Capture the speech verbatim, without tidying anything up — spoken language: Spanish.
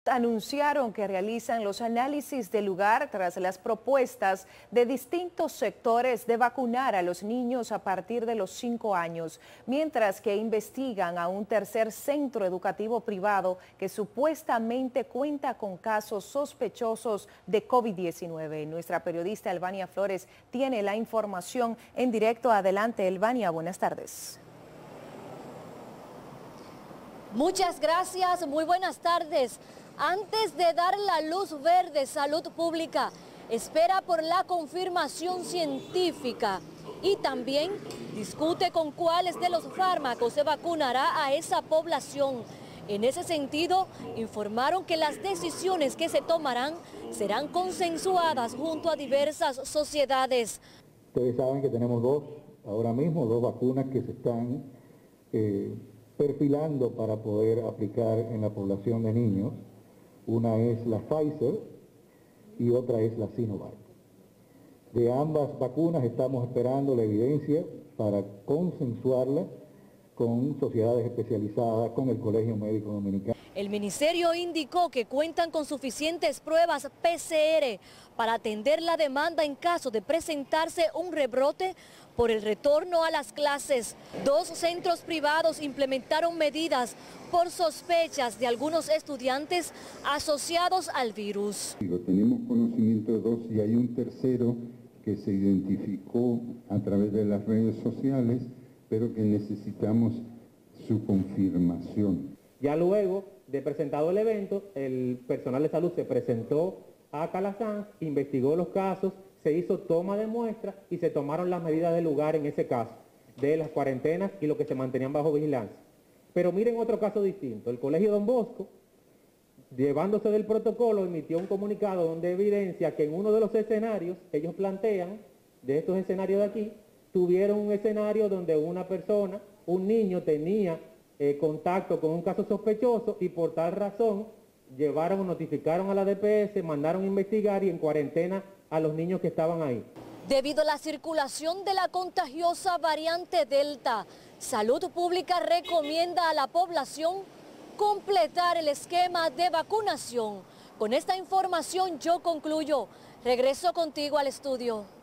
anunciaron que realizan los análisis del lugar tras las propuestas de distintos sectores de vacunar a los niños a partir de los cinco años, mientras que investigan a un tercer centro educativo privado que supuestamente cuenta con casos sospechosos de COVID diecinueve. Nuestra periodista Elvania Flores tiene la información en directo. Adelante, Elvania, buenas tardes. Muchas gracias, muy buenas tardes. Antes de dar la luz verde, Salud Pública espera por la confirmación científica y también discute con cuáles de los fármacos se vacunará a esa población. En ese sentido, informaron que las decisiones que se tomarán serán consensuadas junto a diversas sociedades. Ustedes saben que tenemos dos, ahora mismo, dos vacunas que se están eh, perfilando para poder aplicar en la población de niños. Una es la Pfizer y otra es la Sinovac. De ambas vacunas estamos esperando la evidencia para consensuarla con sociedades especializadas, con el Colegio Médico Dominicano. El ministerio indicó que cuentan con suficientes pruebas P C R para atender la demanda en caso de presentarse un rebrote por el retorno a las clases. Dos centros privados implementaron medidas por sospechas de algunos estudiantes asociados al virus. Tenemos conocimiento de dos y hay un tercero que se identificó a través de las redes sociales, pero que necesitamos su confirmación. Ya luego de presentado el evento, el personal de salud se presentó a Calasanz, investigó los casos, se hizo toma de muestras y se tomaron las medidas del lugar en ese caso, de las cuarentenas y lo que se mantenían bajo vigilancia. Pero miren otro caso distinto, el Colegio Don Bosco, llevándose del protocolo, emitió un comunicado donde evidencia que en uno de los escenarios, ellos plantean, de estos escenarios de aquí, tuvieron un escenario donde una persona, un niño tenía eh, contacto con un caso sospechoso y por tal razón llevaron o notificaron a la D P S, mandaron a investigar y en cuarentena a los niños que estaban ahí. Debido a la circulación de la contagiosa variante Delta, Salud Pública recomienda a la población completar el esquema de vacunación. Con esta información yo concluyo. Regreso contigo al estudio.